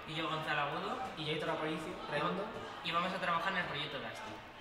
Y yo, Gonzalo Agudo. Y yo, Aitor Aparicio, Redondo. Y vamos a trabajar en el proyecto Gasti.